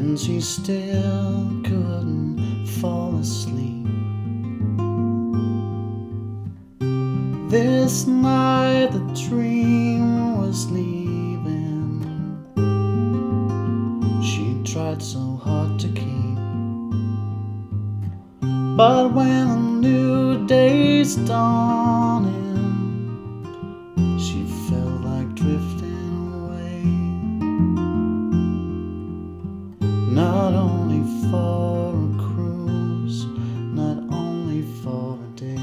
and she still couldn't fall asleep. This night the dream was leaving. She tried so hard to keep, but when a new day's dawning, she felt like drifting away. Not only for a cruise, not only for a day.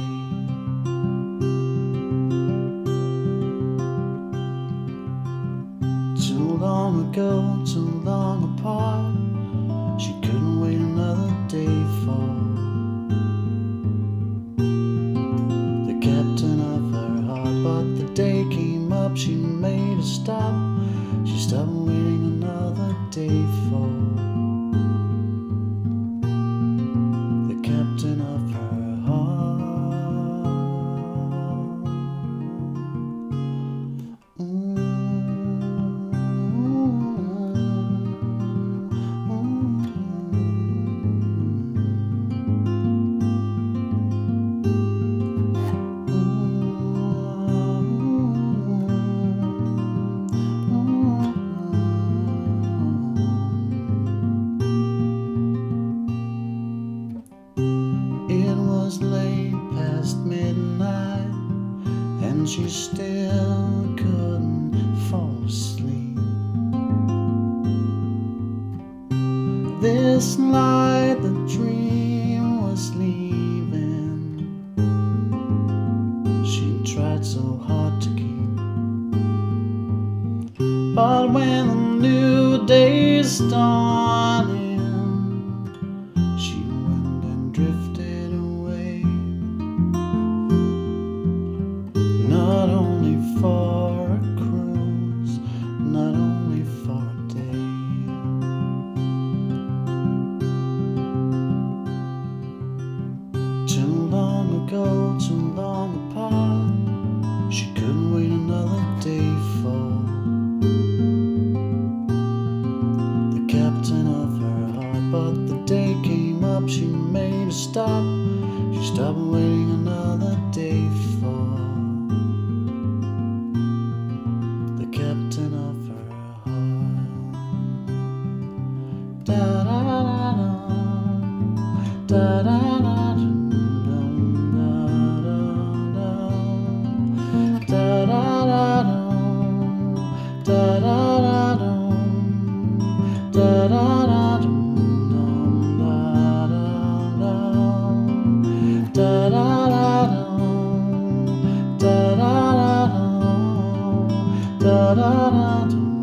Too long ago, too long apart, she couldn't wait another day for the captain of her heart. But the day came up, she made a stop. She stopped waiting another day for the captain of her heart. Late past midnight, and she still couldn't fall asleep. This night the dream was leaving. She tried so hard to keep, but when the new day's dawning, she went and drifted away. Not only for a cruise, not only for a day. Too long ago, too long apart, she couldn't wait another day for the captain of her heart. But the day came up, she made a stop. She stopped waiting another day for captain of her heart. Da da da da, da da da da, da da da da, da da da da, da da da da, da da da da, da da da da, da da da da.